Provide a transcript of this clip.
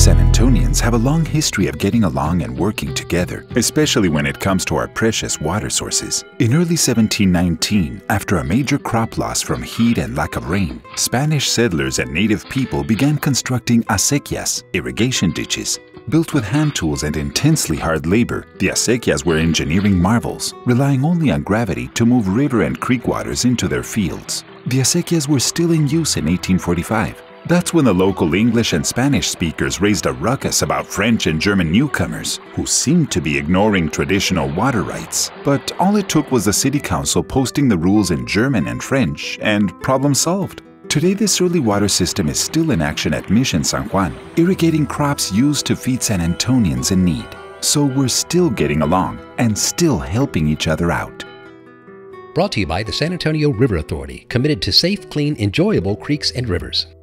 San Antonians have a long history of getting along and working together, especially when it comes to our precious water sources. In early 1719, after a major crop loss from heat and lack of rain, Spanish settlers and native people began constructing acequias, irrigation ditches. Built with hand tools and intensely hard labor, the acequias were engineering marvels, relying only on gravity to move river and creek waters into their fields. The acequias were still in use in 1845. That's when the local English and Spanish speakers raised a ruckus about French and German newcomers, who seemed to be ignoring traditional water rights. But all it took was the city council posting the rules in German and French, and problem solved. Today, this early water system is still in action at Mission San Juan, irrigating crops used to feed San Antonians in need. So we're still getting along and still helping each other out. Brought to you by the San Antonio River Authority, committed to safe, clean, enjoyable creeks and rivers.